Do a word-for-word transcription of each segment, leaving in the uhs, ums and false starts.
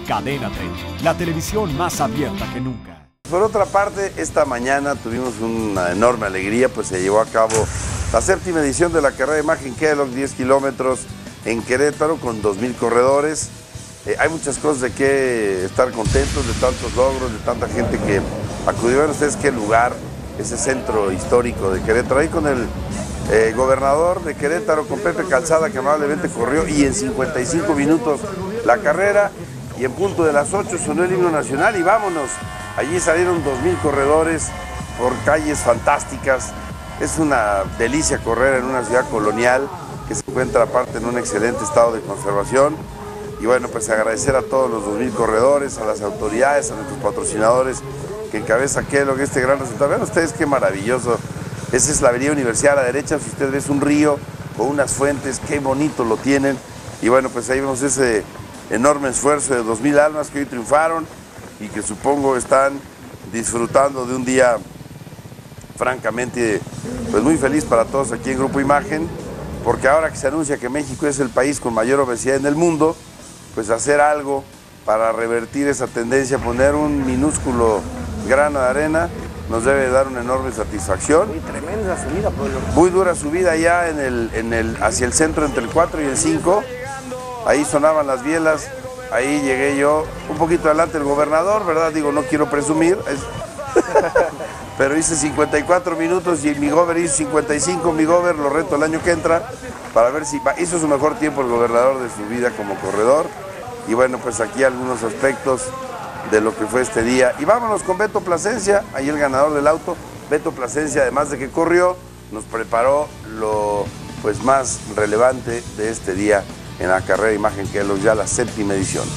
Cadena treinta, la televisión más abierta que nunca. Por otra parte, esta mañana tuvimos una enorme alegría, pues se llevó a cabo la séptima edición de la carrera de imagen Kellogg, diez kilómetros en Querétaro con dos mil corredores. Eh, hay muchas cosas de qué estar contentos, de tantos logros, de tanta gente que acudió. Vean ustedes qué lugar, ese centro histórico de Querétaro, ahí con el eh, gobernador de Querétaro, con Pepe Calzada, que amablemente corrió, y en cincuenta y cinco minutos la carrera, y en punto de las ocho sonó el himno nacional y vámonos. Allí salieron dos mil corredores por calles fantásticas. Es una delicia correr en una ciudad colonial que se encuentra aparte en un excelente estado de conservación. Y bueno, pues agradecer a todos los dos mil corredores, a las autoridades, a nuestros patrocinadores que encabeza Kellogg este gran resultado. Vean ustedes qué maravilloso. Esa es la avenida Universidad a la derecha. Si usted ve, es un río con unas fuentes, qué bonito lo tienen. Y bueno, pues ahí vemos ese enorme esfuerzo de dos mil almas que hoy triunfaron y que supongo están disfrutando de un día francamente pues muy feliz para todos aquí en Grupo Imagen, porque ahora que se anuncia que México es el país con mayor obesidad en el mundo, pues hacer algo para revertir esa tendencia, poner un minúsculo grano de arena, nos debe dar una enorme satisfacción. Muy tremenda subida, pueblo. Muy dura subida allá en el, en el, hacia el centro entre el cuatro y el cinco, ahí sonaban las bielas, ahí llegué yo, un poquito adelante el gobernador, ¿verdad? Digo, no quiero presumir, es... pero hice cincuenta y cuatro minutos y mi gober hizo cincuenta y cinco, mi gober lo reto el año que entra, para ver si hizo su mejor tiempo el gobernador de su vida como corredor. Y bueno, pues aquí algunos aspectos de lo que fue este día. Y vámonos con Beto Plasencia, ahí el ganador del auto. Beto Plasencia, además de que corrió, nos preparó lo pues más relevante de este día en la carrera de imagen Kellogg, ya la séptima edición.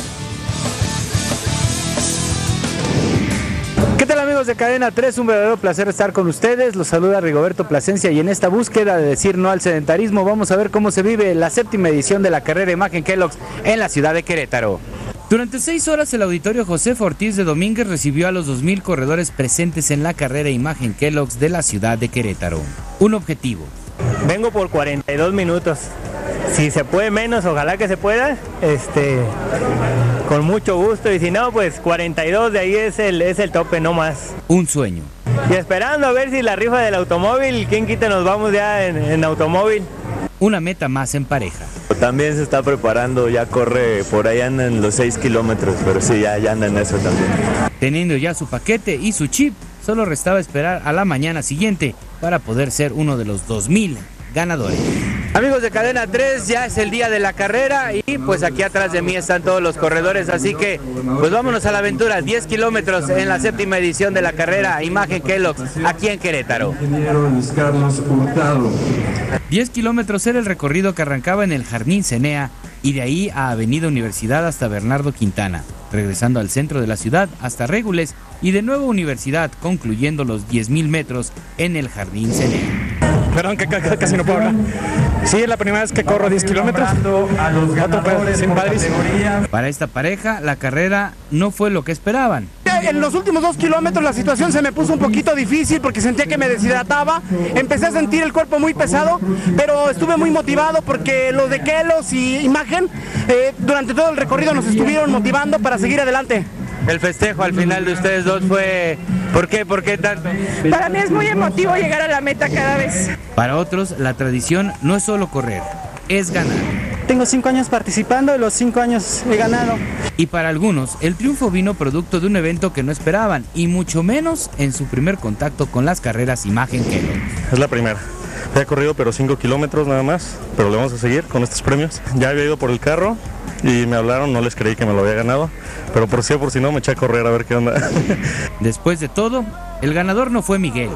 ¿Qué tal, amigos de Cadena tres? Un verdadero placer estar con ustedes. Los saluda Rigoberto Plasencia y en esta búsqueda de decir no al sedentarismo vamos a ver cómo se vive la séptima edición de la carrera de imagen Kellogg en la ciudad de Querétaro. Durante seis horas el auditorio Josefa Ortiz de Domínguez recibió a los dos mil corredores presentes en la carrera imagen Kellogg de la ciudad de Querétaro. Un objetivo. Vengo por cuarenta y dos minutos. Si se puede menos, ojalá que se pueda, este, con mucho gusto, y si no, pues cuarenta y dos de ahí es el, es el tope, no más. Un sueño. Y esperando a ver si la rifa del automóvil, quién quita nos vamos ya en, en automóvil. Una meta más en pareja. También se está preparando, ya corre, por ahí andan los seis kilómetros, pero sí, ya, ya anda en eso también. Teniendo ya su paquete y su chip, solo restaba esperar a la mañana siguiente para poder ser uno de los dos mil ganadores. Amigos de Cadena tres, ya es el día de la carrera y pues aquí atrás de mí están todos los corredores, así que pues vámonos a la aventura, diez kilómetros en la séptima edición de la carrera imagen Kellogg aquí en Querétaro. diez kilómetros era el recorrido que arrancaba en el Jardín Cenea y de ahí a Avenida Universidad hasta Bernardo Quintana, regresando al centro de la ciudad hasta Régules y de nuevo Universidad, concluyendo los diez mil metros en el Jardín Cenea. Perdón, que casi no puedo hablar. Sí, es la primera vez que corro diez kilómetros. Otro pedo, sin padres. Para esta pareja, la carrera no fue lo que esperaban. En los últimos dos kilómetros la situación se me puso un poquito difícil porque sentía que me deshidrataba. Empecé a sentir el cuerpo muy pesado, pero estuve muy motivado porque los de Kellogg y Imagen eh, durante todo el recorrido nos estuvieron motivando para seguir adelante. El festejo al final de ustedes dos fue... ¿Por qué? ¿Por qué tanto? Para mí es muy emotivo llegar a la meta cada vez. Para otros, la tradición no es solo correr, es ganar. Tengo cinco años participando y los cinco años he ganado. Y para algunos, el triunfo vino producto de un evento que no esperaban, y mucho menos en su primer contacto con las carreras imagen Kellogg. Es la primera. Ya he corrido pero cinco kilómetros nada más, pero le vamos a seguir con estos premios. Ya había ido por el carro y me hablaron, no les creí que me lo había ganado, pero por si o por si no me eché a correr a ver qué onda. Después de todo, el ganador no fue Miguel,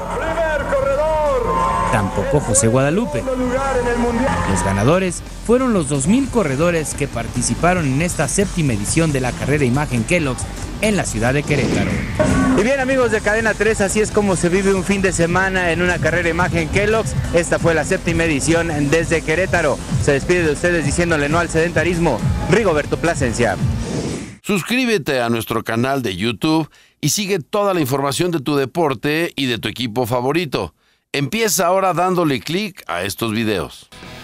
tampoco José Guadalupe. Los ganadores fueron los dos mil corredores que participaron en esta séptima edición de la carrera imagen Kellogg en la ciudad de Querétaro. Y bien, amigos de Cadena tres, así es como se vive un fin de semana en una carrera imagen Kellogg. Esta fue la séptima edición desde Querétaro. Se despide de ustedes diciéndole no al sedentarismo, Rigoberto Plasencia. Suscríbete a nuestro canal de YouTube y sigue toda la información de tu deporte y de tu equipo favorito. Empieza ahora dándole clic a estos videos.